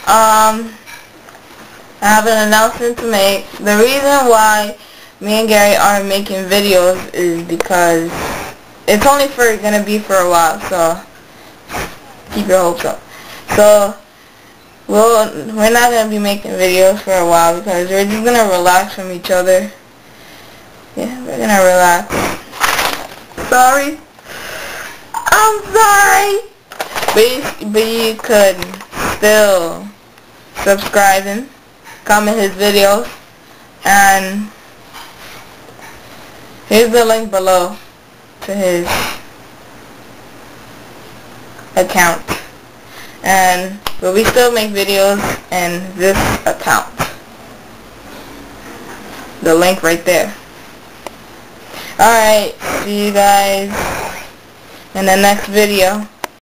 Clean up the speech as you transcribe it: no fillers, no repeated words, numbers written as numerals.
I have an announcement to make. The reason why me and Gary aren't making videos is because it's only gonna be for a while, so keep your hopes up. So we're not gonna be making videos for a while because we're just gonna relax from each other. Yeah, we're gonna relax. Sorry. I'm sorry. But you could still subscribe and comment his videos, and here's the link below to his account, but we still make videos in this account. The link right there. Alright, see you guys in the next video.